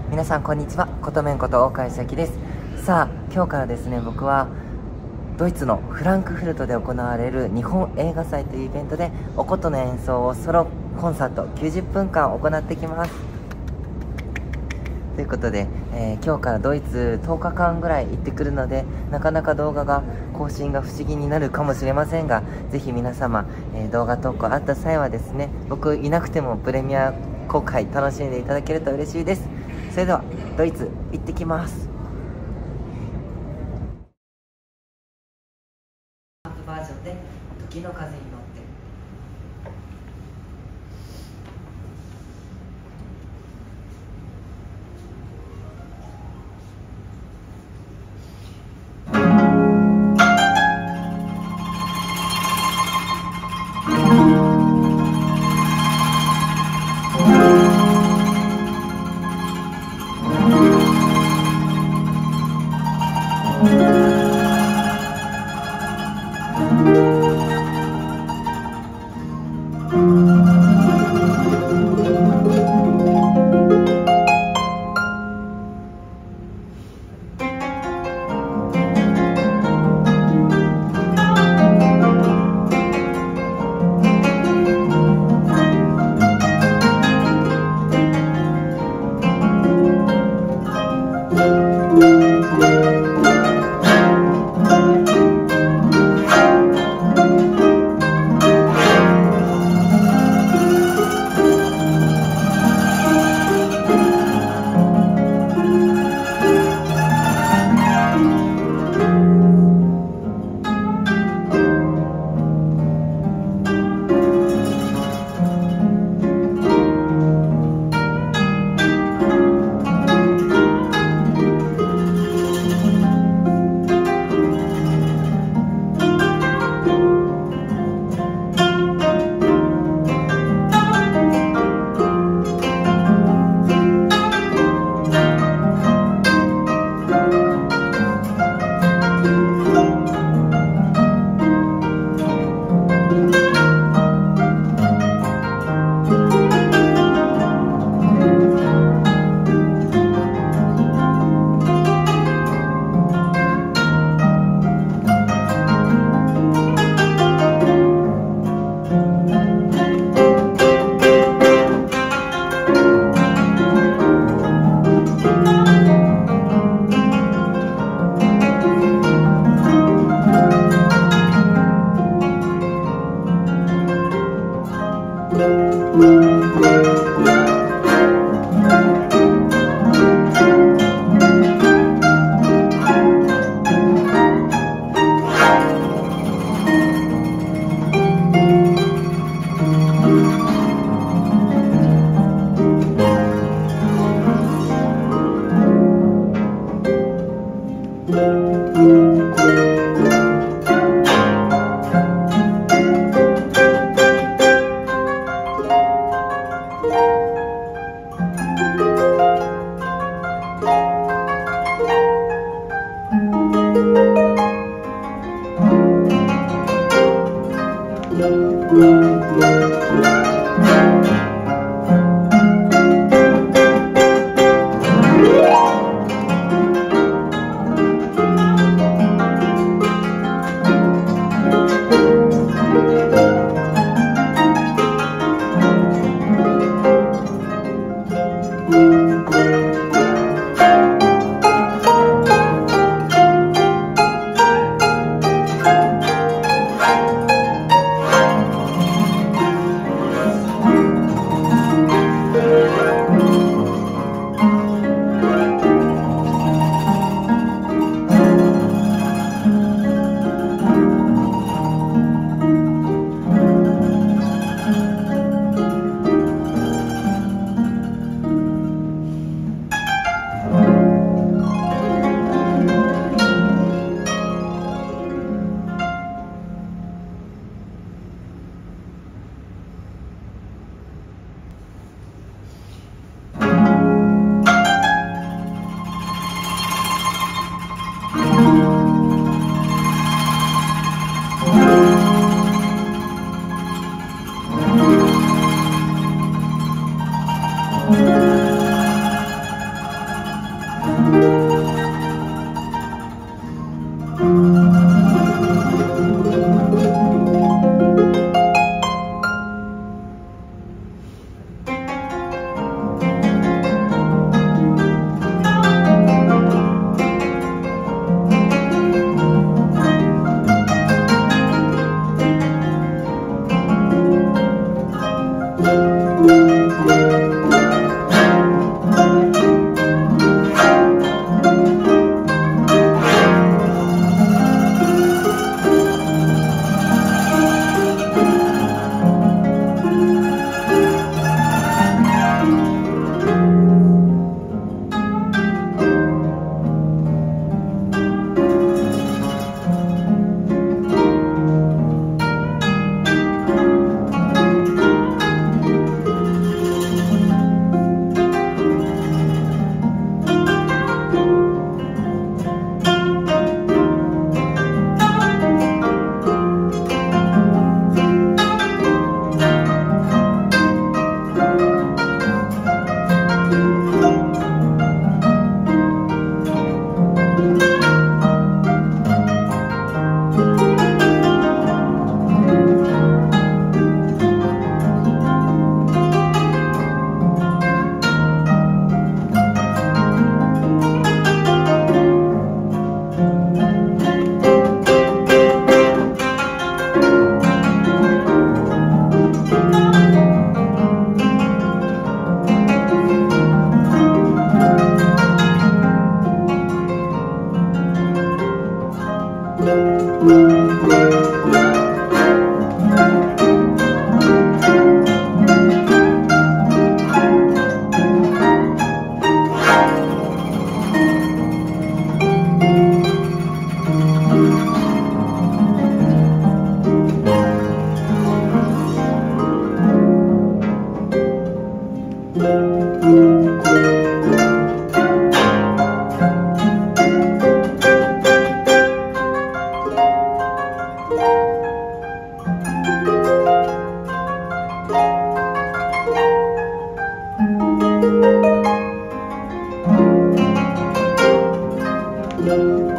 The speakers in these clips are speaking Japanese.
皆さんこんにちは、ことめんこと大川咲です。さあ、今日からですね、僕はドイツのフランクフルトで行われる日本映画祭というイベントでお琴の演奏をソロコンサート90分間行ってきます。ということで、今日からドイツ10日間ぐらい行ってくるので、なかなか動画が更新が不思議になるかもしれませんが、ぜひ皆様、動画投稿あった際はですね、僕いなくてもプレミア公開楽しんでいただけると嬉しいです。それではドイツ行ってきます。バージョンで時の風に乗って。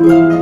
す。